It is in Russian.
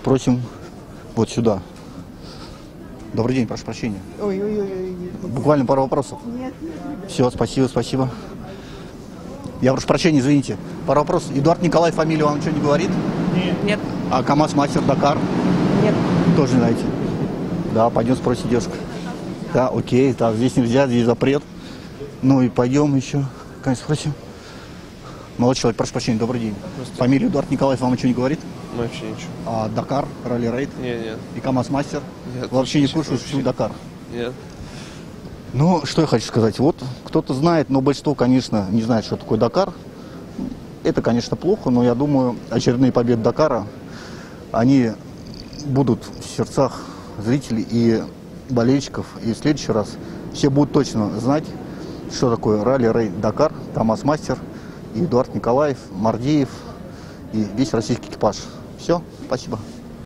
просим вот сюда. Добрый день, прошу прощения. Ой-ой-ой. Буквально пару вопросов. Все, спасибо, спасибо. Я прошу прощения, извините. Пару вопросов. Эдуард Николаев, фамилия вам ничего не говорит? Нет. А КамАЗ Мастер Дакар? Нет. Тоже знаете. Да, пойдем спросим девушка. Да, окей, так, здесь нельзя, здесь запрет. Ну и пойдем еще, конечно, спросим. Молодой человек, прошу прощения, добрый день. Фамилия Эдуард Николаев вам ничего не говорит? Вообще ничего. А Дакар, ралли-рейд? Нет. И КамАЗ Мастер? Нет, Вообще не вообще слушают, вообще. что Дакар? Нет. Ну, что я хочу сказать. Вот кто-то знает, но большинство, конечно, не знает, что такое Дакар. Это, конечно, плохо, но я думаю, очередные победы Дакара, они будут в сердцах зрителей и болельщиков. И в следующий раз все будут точно знать, что такое ралли-рейд Дакар, КамАЗ Мастер, и Эдуард Николаев, Мардиев и весь российский экипаж. Все, спасибо.